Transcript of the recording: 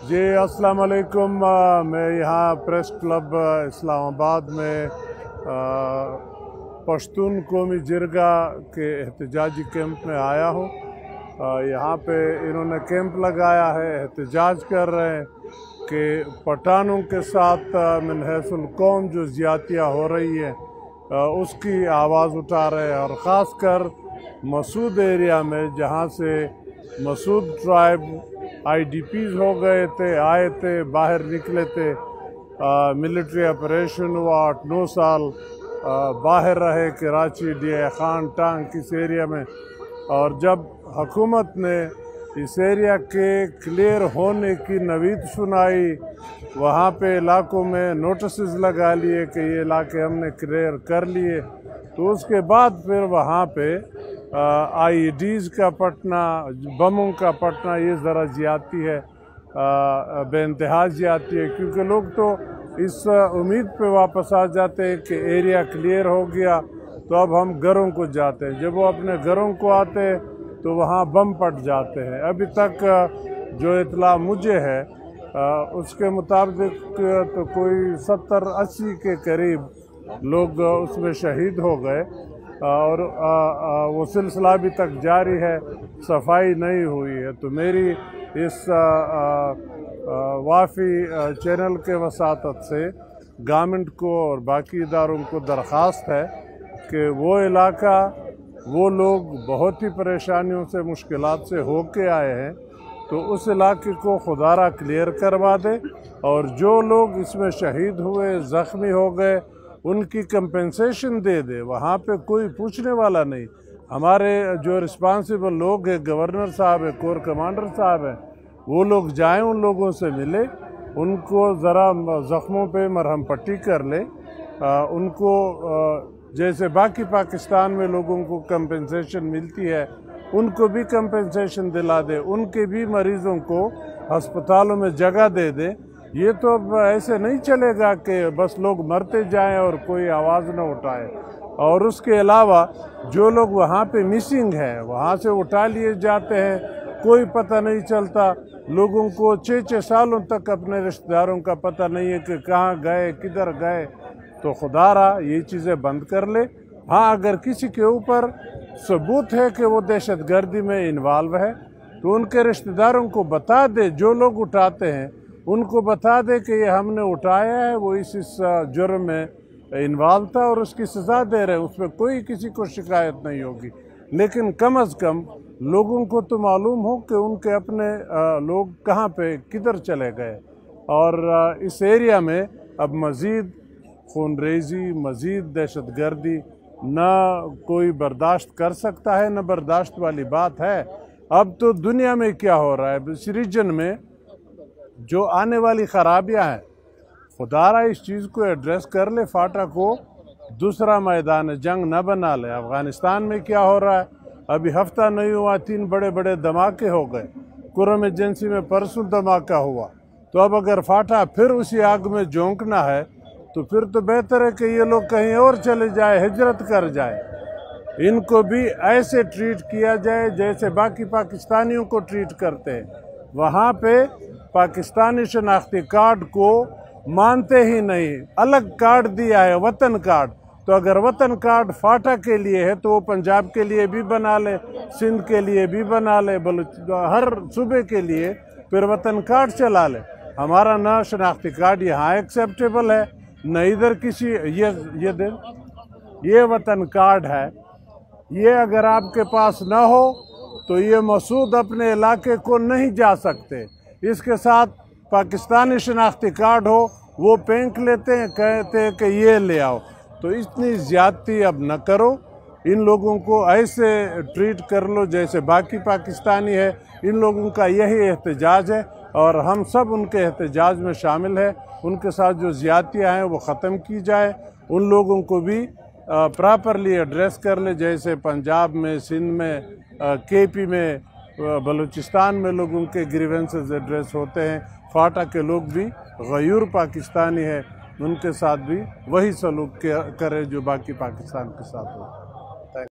जी अस्सलाम वालेकुम। मैं यहाँ प्रेस क्लब इस्लामाबाद में पश्तून कौमी जिरगा के एहतजाजी कैंप में आया हूँ। यहाँ पे इन्होंने कैंप लगाया है, एहतजाज कर रहे हैं कि पठानों के साथ मिन हैसुल कौम जो ज़्यादतियाँ हो रही है उसकी आवाज़ उठा रहे हैं। और ख़ास कर मसूद एरिया में जहाँ से मसूद ट्राइब IDPs हो गए थे, आए थे, बाहर निकले थे, मिलिट्री ऑपरेशन हुआ, 8-9 साल बाहर रहे कराची, DI खान, टांग इस एरिया में। और जब हुकूमत ने इस एरिया के क्लियर होने की नवीद सुनाई, वहाँ पे इलाकों में नोटिस लगा लिए कि ये इलाके हमने क्लियर कर लिए, तो उसके बाद फिर वहाँ पे IEDs का पटना, बमों का पटना, ये ज़रा ज़्यादती है, बेइंतहा ज़्यादती है। क्योंकि लोग तो इस उम्मीद पे वापस आ जाते हैं कि एरिया क्लियर हो गया तो अब हम घरों को जाते हैं। जब वो अपने घरों को आते हैं तो वहाँ बम पट जाते हैं। अभी तक जो इतला मुझे है उसके मुताबिक तो कोई 70-80 के करीब लोग उसमें शहीद हो गए और वो सिलसिला अभी तक जारी है, सफाई नहीं हुई है। तो मेरी इस वाफ़ी चैनल के वसातत से गवर्नमेंट को और बाकी इदारों को दरख्वास्त है कि वो इलाका, वो लोग बहुत ही परेशानियों से, मुश्किलात से होके आए हैं, तो उस इलाके को खुदारा क्लियर करवा दे और जो लोग इसमें शहीद हुए, ज़ख्मी हो गए, उनकी कंपेंसेशन दे दे। वहाँ पे कोई पूछने वाला नहीं। हमारे जो रिस्पांसिबल लोग हैं, गवर्नर साहब है, कोर कमांडर साहब हैं, वो लोग जाएं, उन लोगों से मिले, उनको ज़रा ज़ख्मों पे मरहम पट्टी कर ले, उनको जैसे बाकी पाकिस्तान में लोगों को कंपेंसेशन मिलती है उनको भी कंपेंसेशन दिला दे, उनके भी मरीज़ों को अस्पतालों में जगह दे दे। ये तो अब ऐसे नहीं चलेगा कि बस लोग मरते जाएं और कोई आवाज़ न उठाए। और उसके अलावा जो लोग वहाँ पे मिसिंग हैं, वहाँ से उठा लिए जाते हैं, कोई पता नहीं चलता। लोगों को 6-6 सालों तक अपने रिश्तेदारों का पता नहीं है कि कहाँ गए, किधर गए। तो खुदारा ये चीज़ें बंद कर ले। हाँ, अगर किसी के ऊपर सबूत है कि वो दहशतगर्दी में इन्वॉल्व है तो उनके रिश्तेदारों को बता दे, जो लोग उठाते हैं उनको बता दे कि ये हमने उठाया है, वो इस जुर्म में इन्वॉल्व था और उसकी सज़ा दे रहे हैं, उसमें कोई किसी को शिकायत नहीं होगी। लेकिन कम अज़ कम लोगों को तो मालूम हो कि उनके अपने लोग कहाँ पे किधर चले गए। और इस एरिया में अब मज़ीद खूनरेज़ी, मज़ीद दहशतगर्दी ना कोई बर्दाश्त कर सकता है, न बर्दाश्त वाली बात है। अब तो दुनिया में क्या हो रहा है, इस रीजन में जो आने वाली ख़राबियाँ हैं, खुदारा इस चीज़ को एड्रेस कर ले, फाटा को दूसरा मैदान जंग न बना ले। अफ़गानिस्तान में क्या हो रहा है, अभी हफ्ता नहीं हुआ 3 बड़े बड़े धमाके हो गए। कुरम एजेंसी में परसों धमाका हुआ। तो अब अगर फाटा फिर उसी आग में झोंकना है तो फिर तो बेहतर है कि ये लोग कहीं और चले जाए, हिजरत कर जाए। इनको भी ऐसे ट्रीट किया जाए जैसे बाकी पाकिस्तानियों को ट्रीट करते हैं। वहाँ पे पाकिस्तानी शनाख्ती कार्ड को मानते ही नहीं, अलग कार्ड दिया है, वतन कार्ड। तो अगर वतन कार्ड फाटा के लिए है तो वो पंजाब के लिए भी बना ले, सिंध के लिए भी बना ले, हर सूबे के लिए फिर वतन कार्ड चला ले। हमारा ना शनाख्ती कार्ड यहाँ एक्सेप्टेबल है, न इधर किसी। ये वतन कार्ड है, ये अगर आपके पास ना हो तो ये मसूद अपने इलाके को नहीं जा सकते। इसके साथ पाकिस्तानी शनाख्ती कार्ड हो, वो फेंक लेते हैं, कहते हैं कि ये ले आओ। तो इतनी ज़्यादती अब न करो, इन लोगों को ऐसे ट्रीट कर लो जैसे बाकी पाकिस्तानी है। इन लोगों का यही एहतजाज है और हम सब उनके एहतजाज में शामिल है। उनके साथ जो ज़्यादतियाँ हैं वो ख़त्म की जाए, उन लोगों को भी प्रॉपरली एड्रेस कर ले, जैसे पंजाब में, सिंध में, KP में, बलूचिस्तान में लोगों के ग्रीवेंसेस एड्रेस होते हैं। फाटा के लोग भी गयूर पाकिस्तानी है, उनके साथ भी वही सलूक करे जो बाकी पाकिस्तान के साथ हो।